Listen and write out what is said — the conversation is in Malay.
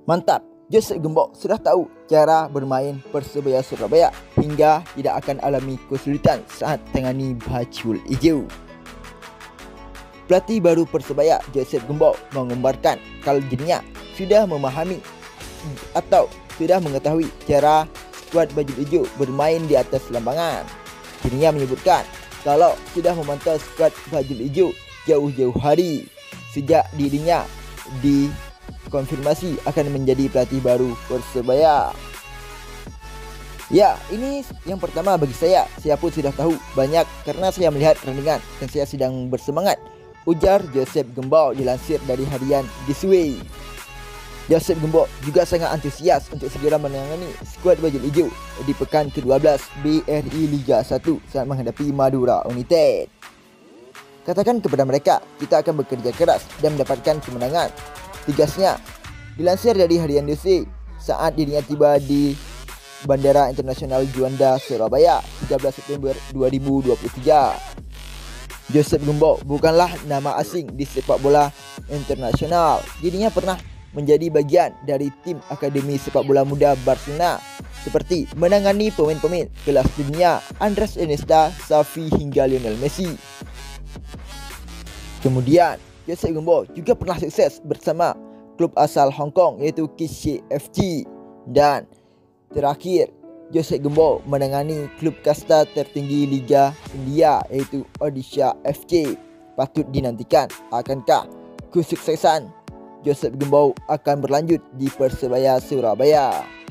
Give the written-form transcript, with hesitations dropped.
Mantap, Joseph Gembok sudah tahu cara bermain Persebaya Surabaya hingga tidak akan alami kesulitan saat tangani Bajul Ijo. Pelatih baru Persebaya Joseph Gembok menggambarkan kalau dirinya sudah memahami atau sudah mengetahui cara skuad Bajul Ijo bermain di atas lambangan. Dirinya menyebutkan kalau sudah memantau skuad Bajul Ijo jauh-jauh hari sejak dirinya dikonfirmasi akan menjadi pelatih baru Persebaya. Ya, ini yang pertama bagi saya. Saya pun sudah tahu banyak karena saya melihat pertandingan dan saya sedang bersemangat, ujar Joseph Gembok dilansir dari harian This Way. Joseph Gembok juga sangat antusias untuk segera menangani skuad Bajul Ijo di pekan ke-12 BRI Liga 1 saat menghadapi Madura United. Katakan kepada mereka, kita akan bekerja keras dan mendapatkan kemenangan, tegasnya. Dilansir dari harian DC saat dirinya tiba di Bandara Internasional Juanda, Surabaya 13 September 2023. Joseph Gembok bukanlah nama asing di sepak bola internasional. Dirinya pernah menjadi bagian dari tim Akademi Sepak Bola Muda Barcelona, seperti menangani pemain-pemain kelas dunia Andres Iniesta, Xavi hingga Lionel Messi. Kemudian, Joseph Gembok juga pernah sukses bersama klub asal Hong Kong yaitu Kishe FC. Dan terakhir, Joseph Gembok menangani klub kasta tertinggi Liga India yaitu Odisha FC. Patut dinantikan, akankah kesuksesan Joseph Gembok akan berlanjut di Persebaya Surabaya?